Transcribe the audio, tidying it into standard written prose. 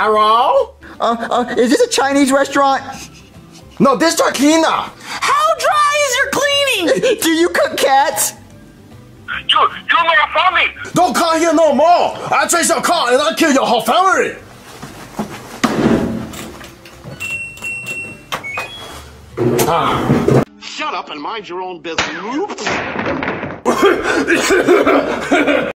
Hello? Is this a Chinese restaurant? No, this is cleaner. How dry is your cleaning? Do you cook cats? You're not funny. Don't come here no more. I trace your car and I'll kill your whole family. Shut up and mind your own business.